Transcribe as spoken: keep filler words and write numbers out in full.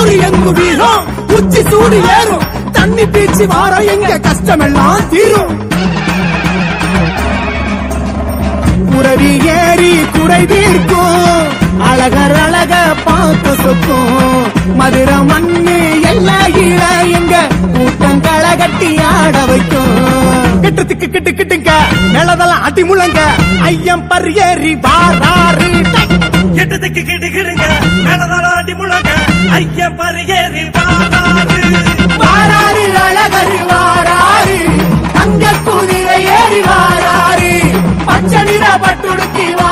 ஊரு எங்கு வீரம் உச்சி சூடு ஏறும் தண்ணி பீச்சி வார எங்க கஷ்டமெல்லாம் தீரும் குரவி ஏறி குறை தீர்க்கும் அழகர் அழக பார்த்து சொக்கும் மதுர மண்ணு எல்லா ஈழ எங்க கூட்டம் களகட்டி ஆட வைக்கும் கிட்டத்துக்கு கிட்டு கிட்டுங்க நிலதெல்லாம் அடி முழங்க ஐயம் பரியேறி வாராரு கிட்டத்துக்கு கிட்டுக்கிடுங்க நிலதெல்லாம் அடி முழங்க ஐயம் பரியேறி வாராரு வாராரு அழகர் வாராரு தங்க குதிரை ஏறி வாராரு பச்சை நிற பட்டுடுக்கி